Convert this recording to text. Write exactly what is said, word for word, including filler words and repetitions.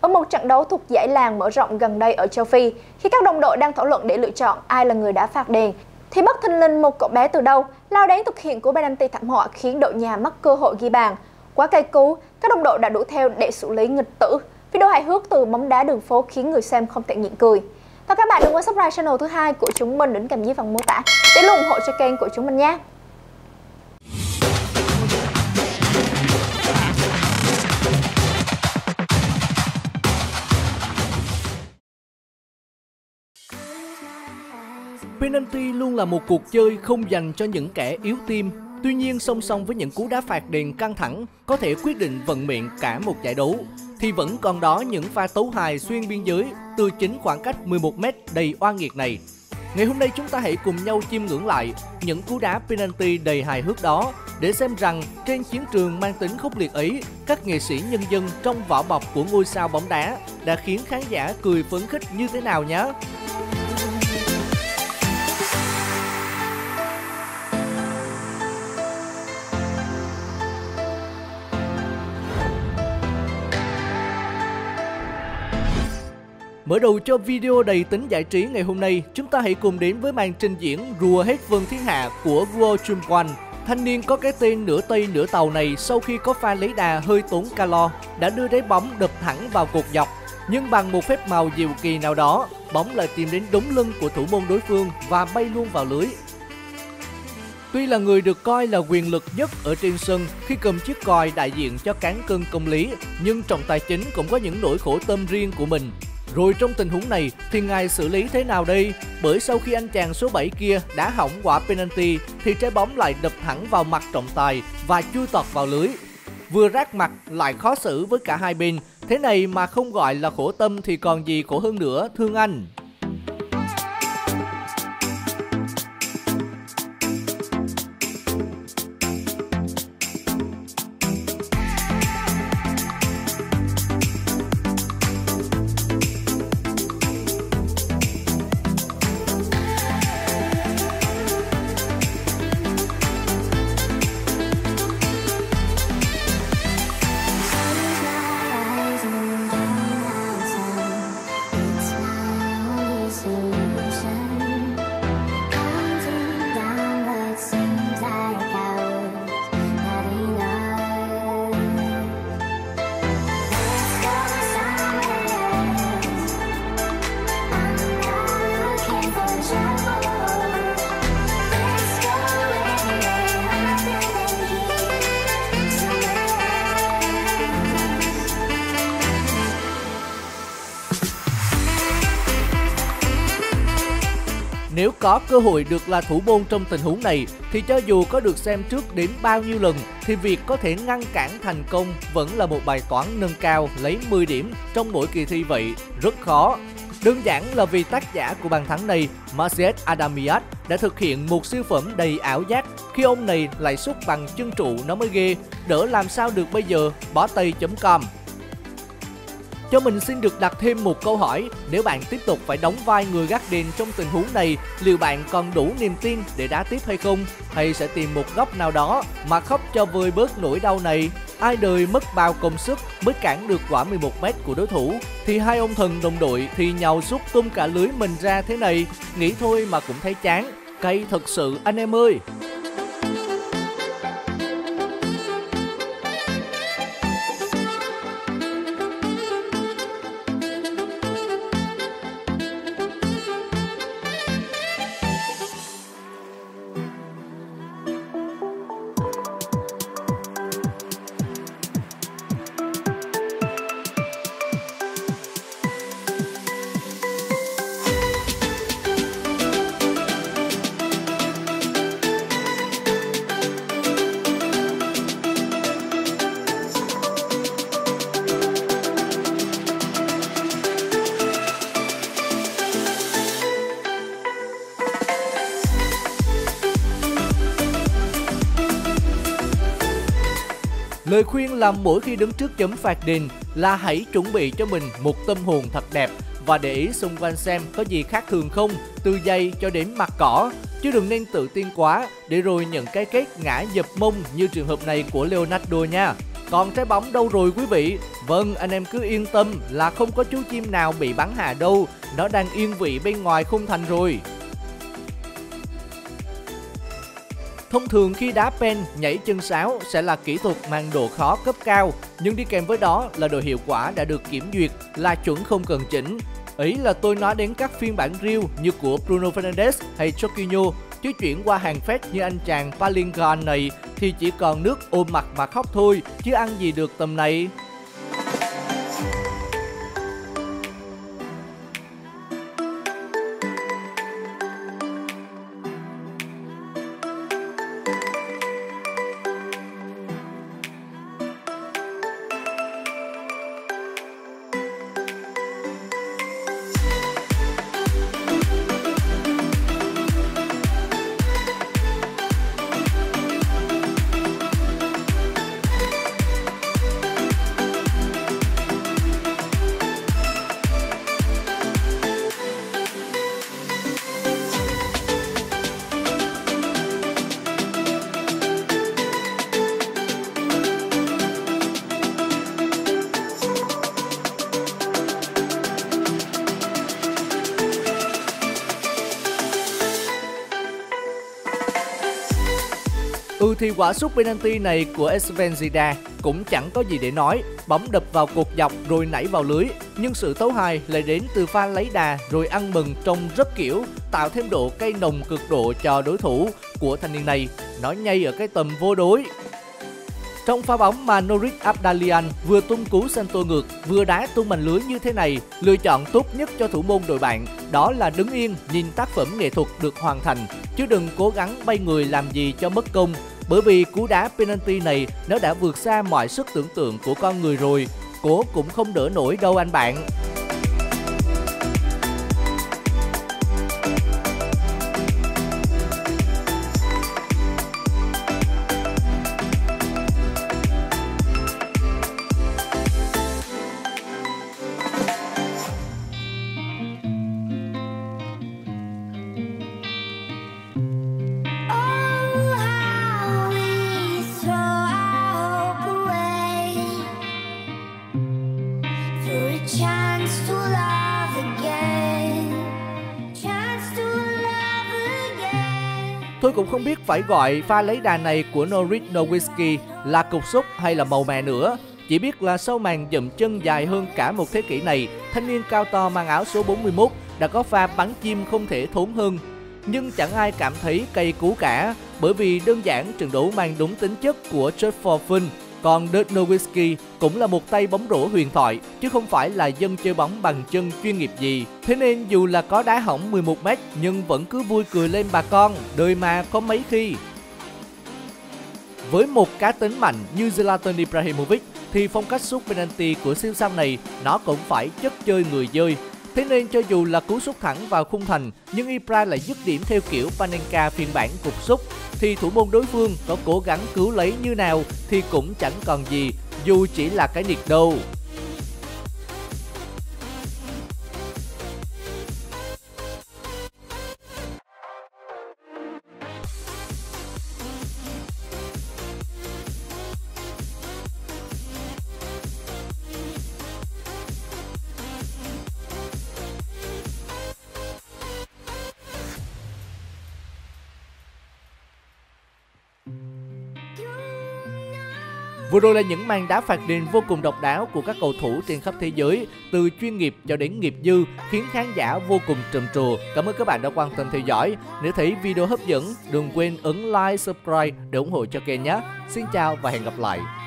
ở một trận đấu thuộc giải làng mở rộng gần đây ở châu Phi. Khi các đồng đội đang thảo luận để lựa chọn ai là người đã phạt đền, thì bất thình lình một cậu bé từ đâu lao đến thực hiện cú penalty thảm họa khiến đội nhà mất cơ hội ghi bàn. Quá cay cú, các đồng đội đã đuổi theo để xử lý nghịch tử. Video hài hước từ bóng đá đường phố khiến người xem không thể nhịn cười. Và các bạn đừng quên subscribe channel thứ hai của chúng mình đính kèm dưới phần mô tả để luôn ủng hộ cho kênh của chúng mình nhé. Penalty luôn là một cuộc chơi không dành cho những kẻ yếu tim. Tuy nhiên, song song với những cú đá phạt đền căng thẳng có thể quyết định vận mệnh cả một giải đấu, thì vẫn còn đó những pha tấu hài xuyên biên giới từ chính khoảng cách mười một mét đầy oan nghiệt này. Ngày hôm nay chúng ta hãy cùng nhau chiêm ngưỡng lại những cú đá penalty đầy hài hước đó để xem rằng trên chiến trường mang tính khốc liệt ấy, các nghệ sĩ nhân dân trong vỏ bọc của ngôi sao bóng đá đã khiến khán giả cười phấn khích như thế nào nhé. Mở đầu cho video đầy tính giải trí ngày hôm nay, chúng ta hãy cùng đến với màn trình diễn rùa hết vân thiên hạ của Guo Chunquan. Thanh niên có cái tên nửa Tây nửa Tàu này sau khi có pha lấy đà hơi tốn calo đã đưa đáy bóng đập thẳng vào cột dọc. Nhưng bằng một phép màu diệu kỳ nào đó, bóng lại tìm đến đúng lưng của thủ môn đối phương và bay luôn vào lưới. Tuy là người được coi là quyền lực nhất ở trên sân khi cầm chiếc còi đại diện cho cán cân công lý, nhưng trọng tài chính cũng có những nỗi khổ tâm riêng của mình. Rồi trong tình huống này thì ngài xử lý thế nào đây? Bởi sau khi anh chàng số bảy kia đã hỏng quả penalty thì trái bóng lại đập thẳng vào mặt trọng tài và chui tọt vào lưới. Vừa rát mặt lại khó xử với cả hai bên. Thế này mà không gọi là khổ tâm thì còn gì khổ hơn nữa, thương anh. Nếu có cơ hội được là thủ môn trong tình huống này thì cho dù có được xem trước đến bao nhiêu lần thì việc có thể ngăn cản thành công vẫn là một bài toán nâng cao lấy mười điểm trong mỗi kỳ thi vậy, rất khó. Đơn giản là vì tác giả của bàn thắng này, Maciej Adamiak, đã thực hiện một siêu phẩm đầy ảo giác khi ông này lại sút bằng chân trụ nó mới ghê, đỡ làm sao được bây giờ, bó tay chấm com. Cho mình xin được đặt thêm một câu hỏi, nếu bạn tiếp tục phải đóng vai người gác đền trong tình huống này, liệu bạn còn đủ niềm tin để đá tiếp hay không? Hay sẽ tìm một góc nào đó mà khóc cho vơi bớt nỗi đau này? Ai đời mất bao công sức mới cản được quả mười một mét của đối thủ, thì hai ông thần đồng đội thì nhào sút tung cả lưới mình ra thế này, nghĩ thôi mà cũng thấy chán, cay thật sự anh em ơi! Lời khuyên làm mỗi khi đứng trước chấm phạt đền là hãy chuẩn bị cho mình một tâm hồn thật đẹp và để ý xung quanh xem có gì khác thường không, từ giày cho đến mặt cỏ. Chứ đừng nên tự tin quá để rồi nhận cái kết ngã dập mông như trường hợp này của Leonardo nha. Còn trái bóng đâu rồi quý vị? Vâng, anh em cứ yên tâm là không có chú chim nào bị bắn hạ đâu, nó đang yên vị bên ngoài khung thành rồi. Thông thường khi đá pen, nhảy chân sáo sẽ là kỹ thuật mang độ khó cấp cao, nhưng đi kèm với đó là độ hiệu quả đã được kiểm duyệt, là chuẩn không cần chỉnh. Ý là tôi nói đến các phiên bản reel như của Bruno Fernandes hay Jorginho, chứ chuyển qua hàng phép như anh chàng Bellingham này thì chỉ còn nước ôm mặt mà khóc thôi, chứ ăn gì được tầm này. Ừ thì quả sút penalty này của Steven Gerrard cũng chẳng có gì để nói, bóng đập vào cột dọc rồi nảy vào lưới, nhưng sự tấu hài lại đến từ pha lấy đà rồi ăn mừng trông rất kiểu, tạo thêm độ cay nồng cực độ cho đối thủ của thanh niên này, nó nhây ở cái tầm vô đối. Trong pha bóng mà Nouric Abdalian vừa tung cú Santo ngược, vừa đá tung mảnh lưới như thế này, lựa chọn tốt nhất cho thủ môn đội bạn đó là đứng yên nhìn tác phẩm nghệ thuật được hoàn thành, chứ đừng cố gắng bay người làm gì cho mất công, bởi vì cú đá penalty này nó đã vượt xa mọi sức tưởng tượng của con người rồi, cố cũng không đỡ nổi đâu anh bạn. Tôi cũng không biết phải gọi pha lấy đà này của Norwich Nowinski là cục xúc hay là màu mè nữa. Chỉ biết là sau màn dậm chân dài hơn cả một thế kỷ này, thanh niên cao to mang áo số bốn mươi mốt đã có pha bắn chim không thể thốn hơn. Nhưng chẳng ai cảm thấy cay cú cả, bởi vì đơn giản trận đấu mang đúng tính chất của Just for Fun. Còn Dirk Nowitzki cũng là một tay bóng rổ huyền thoại, chứ không phải là dân chơi bóng bằng chân chuyên nghiệp gì. Thế nên dù là có đá hỏng mười một mét nhưng vẫn cứ vui cười lên bà con, đời mà có mấy khi. Với một cá tính mạnh như Zlatan Ibrahimovic thì phong cách sút penalty của siêu sao này nó cũng phải chất chơi người dơi. Thế nên cho dù là cú sút thẳng vào khung thành nhưng Ibra lại dứt điểm theo kiểu Panenka phiên bản cục sút, thì thủ môn đối phương có cố gắng cứu lấy như nào thì cũng chẳng còn gì, dù chỉ là cái nịt đâu. Vừa rồi là những màn đá phạt đền vô cùng độc đáo của các cầu thủ trên khắp thế giới, từ chuyên nghiệp cho đến nghiệp dư, khiến khán giả vô cùng trầm trồ. Cảm ơn các bạn đã quan tâm theo dõi. Nếu thấy video hấp dẫn, đừng quên ấn like, subscribe để ủng hộ cho kênh nhé. Xin chào và hẹn gặp lại.